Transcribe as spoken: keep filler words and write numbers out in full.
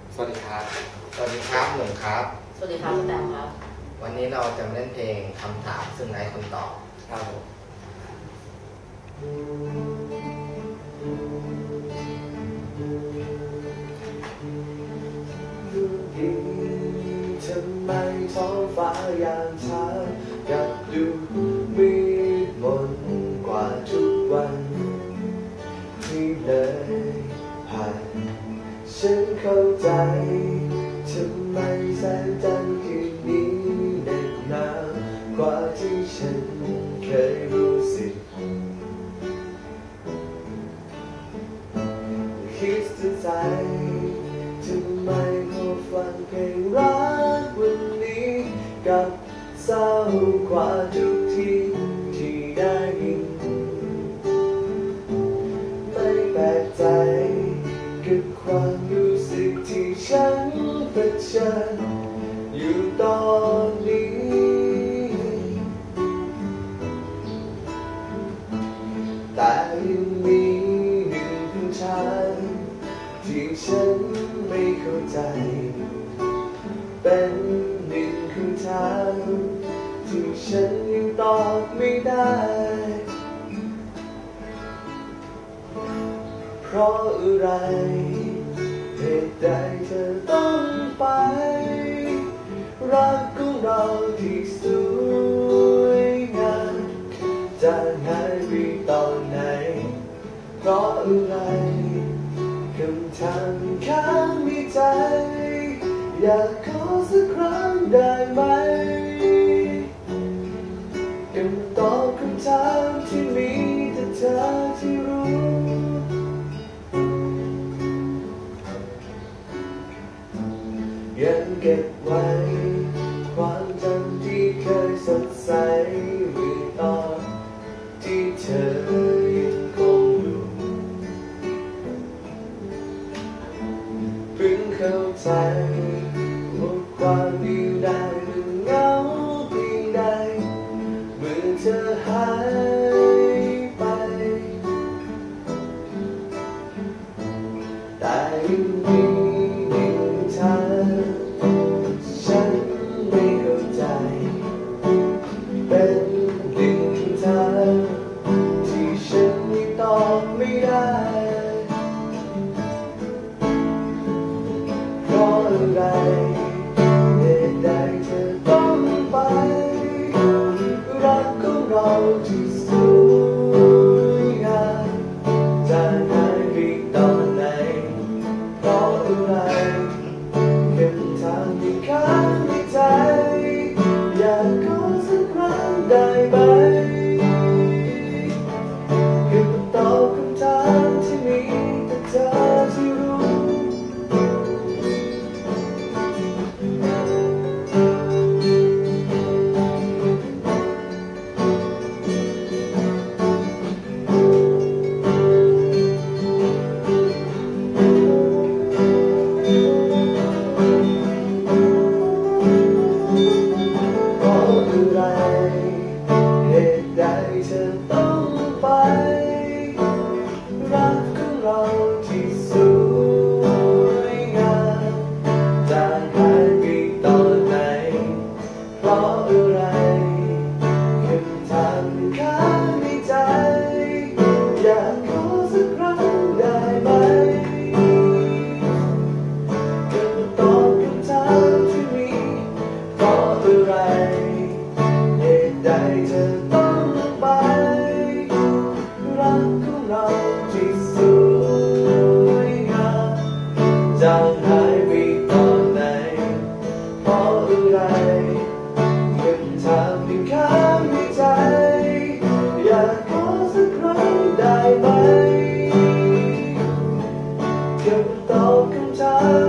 สวัสดีครับสวัสดีครับหนุ่มครับสวัสดีครับคุณแตมครับวันนี้เราจะมาเล่นเพลงคำถามซึ่งไร้คนตอบครับผมทำไมท้องฟ้ายามเช้ากับดูมืดมนกว่าทุกวันที่เลยผ่านฉันเข้าใจทำไมแสงจันทร์คืนนี้เหน็บหนาวกว่าที่ฉันเคยรู้สึกคิดถึงใจทำไมพอฟังเพลงรักวันนี้กับเศร้ากว่าทุกทีที่ได้ยินไม่แปลกใจกับความรู้สึกที่ฉันเผชิญอยู่ตอนนี้แต่ยังมีหนึ่งคำถามที่ฉันไม่เข้าใจเป็นหนึ่งคำถามที่ฉันยังตอบไม่ได้เพราะอะไรเหตุใดเธอต้องไปรักของเราที่สวยงามจะหายไปตอนไหนเพราะอะไรคำถามค้างในใจอยากขอสักครั้งได้ไหมคำตอบคำถามที่มีแต่เธอที่รู้ยังเก็บไว้ความจำที่เคยสดใสเมื่อตอนที่เธอยังคงอยู่เพิ่งเข้าใจว่าความเดียวดายมันเหงาเพียงใดเมื่อเธอหายไปแต่ยังมีหนึ่งทางฉันไม่เข้าใจเป็นหนึ่งทางที่ฉันยังตอบไม่ได้เพราะอะไรเหตุใดเธอต้องไปรักของเราที่สวยงามจะหายไปตอนไหนเพราะอะไรคำถามที่ค้างในใจอยากขอสักครั้งได้ไหมคือตอบคำถามที่มีแต่เธอที่รู้เหตุใดเธอต้องไปรักของเราที่สวยงามจะหายไปตอนไหนเพราะอะไรคำถามค้างในใจอยากขอสักครั้งได้ไหมคำตอบคำถามที่มีเพราะอะไรเหตุใดเธอต้องไปรักของเราที่สวยงามจะหายไปตอนไหนเพราะอะไรคำถามที่ค้างในใจอยากขอสักครั้งได้ไหมคำตอบคำถาม